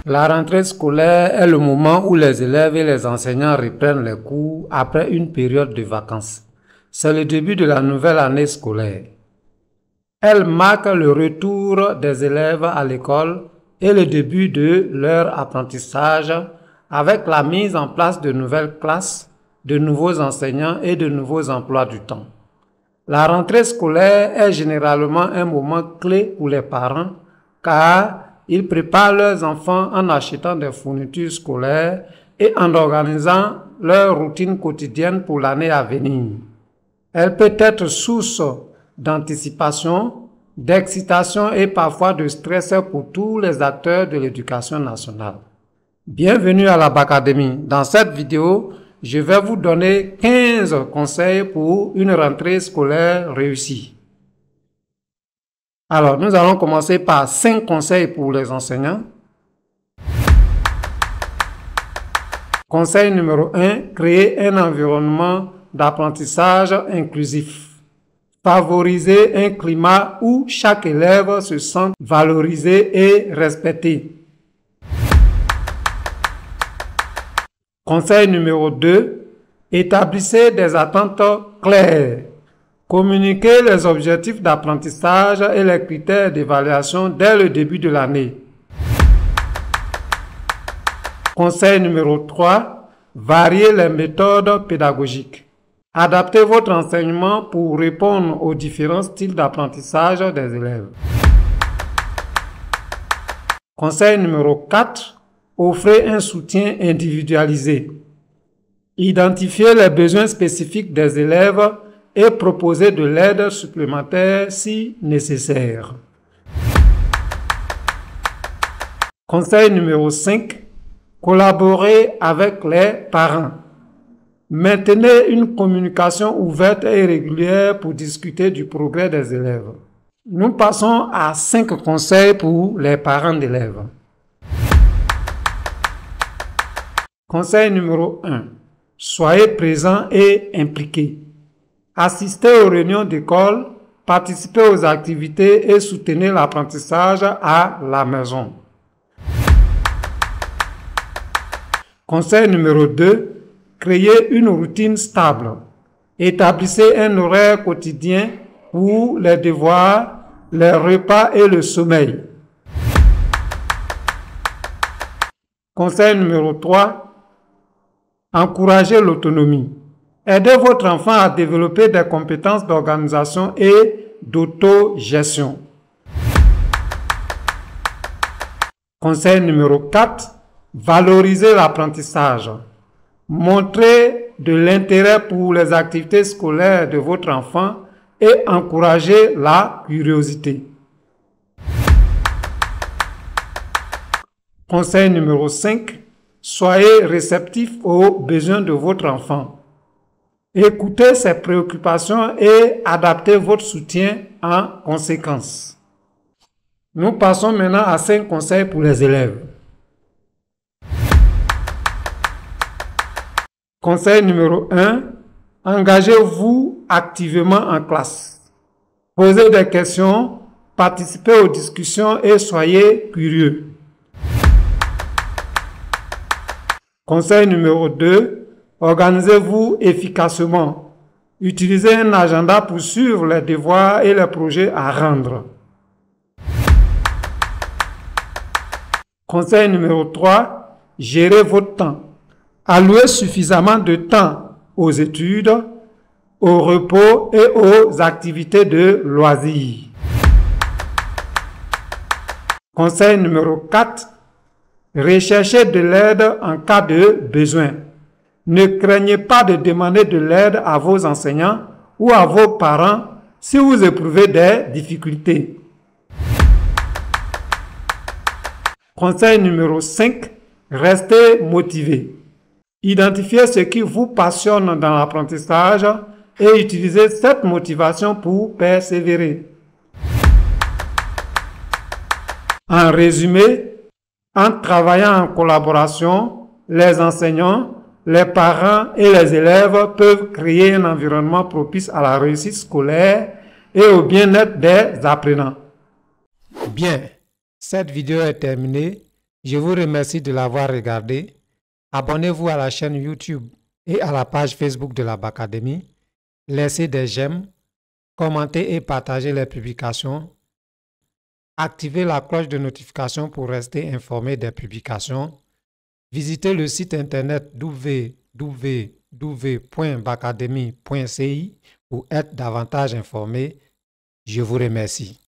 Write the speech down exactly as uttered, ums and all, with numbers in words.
La rentrée scolaire est le moment où les élèves et les enseignants reprennent les cours après une période de vacances. C'est le début de la nouvelle année scolaire. Elle marque le retour des élèves à l'école et le début de leur apprentissage avec la mise en place de nouvelles classes, de nouveaux enseignants et de nouveaux emplois du temps. La rentrée scolaire est généralement un moment clé pour les parents car ils préparent leurs enfants en achetant des fournitures scolaires et en organisant leur routine quotidienne pour l'année à venir. Elle peut être source d'anticipation, d'excitation et parfois de stress pour tous les acteurs de l'éducation nationale. Bienvenue à la Bacadémie. Dans cette vidéo, je vais vous donner quinze conseils pour une rentrée scolaire réussie. Alors, nous allons commencer par cinq conseils pour les enseignants. Conseil numéro un, créer un environnement d'apprentissage inclusif. Favoriser un climat où chaque élève se sent valorisé et respecté. Conseil numéro deux, établissez des attentes claires. Communiquez les objectifs d'apprentissage et les critères d'évaluation dès le début de l'année. Conseil numéro trois, variez les méthodes pédagogiques. Adaptez votre enseignement pour répondre aux différents styles d'apprentissage des élèves. Conseil numéro quatre, offrez un soutien individualisé. Identifiez les besoins spécifiques des élèves et proposer de l'aide supplémentaire si nécessaire. Conseil numéro cinq. Collaborez avec les parents. Maintenez une communication ouverte et régulière pour discuter du progrès des élèves. Nous passons à cinq conseils pour les parents d'élèves. Conseil numéro un. Soyez présents et impliqués. Assistez aux réunions d'école, participez aux activités et soutenez l'apprentissage à la maison. Conseil numéro deux. Créez une routine stable. Établissez un horaire quotidien pour les devoirs, les repas et le sommeil. Conseil numéro trois. Encouragez l'autonomie. Aidez votre enfant à développer des compétences d'organisation et d'autogestion. Conseil numéro quatre. Valorisez l'apprentissage. Montrez de l'intérêt pour les activités scolaires de votre enfant et encouragez la curiosité. Conseil numéro cinq. Soyez réceptif aux besoins de votre enfant. Écoutez ses préoccupations et adaptez votre soutien en conséquence. Nous passons maintenant à cinq conseils pour les élèves. Conseil numéro un. Engagez-vous activement en classe. Posez des questions, participez aux discussions et soyez curieux. Conseil numéro deux. Organisez-vous efficacement. Utilisez un agenda pour suivre les devoirs et les projets à rendre. Conseil numéro trois. Gérez votre temps. Allouez suffisamment de temps aux études, au repos et aux activités de loisirs. Conseil numéro quatre. Recherchez de l'aide en cas de besoin. Ne craignez pas de demander de l'aide à vos enseignants ou à vos parents si vous éprouvez des difficultés. Conseil numéro cinq. Restez motivé. Identifiez ce qui vous passionne dans l'apprentissage et utilisez cette motivation pour persévérer. En résumé, en travaillant en collaboration, les enseignants, les parents et les élèves peuvent créer un environnement propice à la réussite scolaire et au bien-être des apprenants. Bien, cette vidéo est terminée. Je vous remercie de l'avoir regardé. Abonnez-vous à la chaîne YouTube et à la page Facebook de la Bacadémie. Laissez des j'aime, commentez et partagez les publications. Activez la cloche de notification pour rester informé des publications. Visitez le site internet w w w point bacademy point c i pour être davantage informé. Je vous remercie.